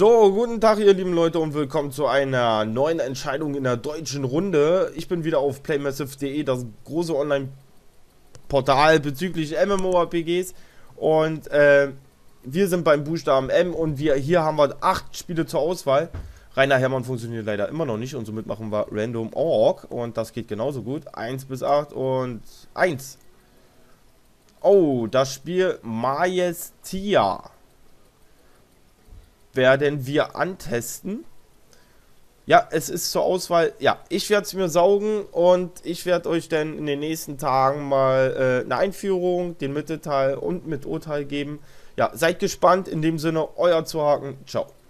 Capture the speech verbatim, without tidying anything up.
So, guten Tag ihr lieben Leute und willkommen zu einer neuen Entscheidung in der deutschen Runde. Ich bin wieder auf playmassive punkt de, das große Online-Portal bezüglich MMORPGs. Und äh, wir sind beim Buchstaben M und wir hier haben wir acht Spiele zur Auswahl. Rainer Hermann funktioniert leider immer noch nicht und somit machen wir Random Org und das geht genauso gut. eins bis acht und eins. Oh, das Spiel Majestia werden wir antesten. Ja, es ist zur Auswahl. Ja, ich werde es mir saugen und ich werde euch dann in den nächsten Tagen mal äh, eine Einführung, den Mittelteil und mit Urteil geben. Ja, seid gespannt. In dem Sinne, euer Zuhaken. Ciao.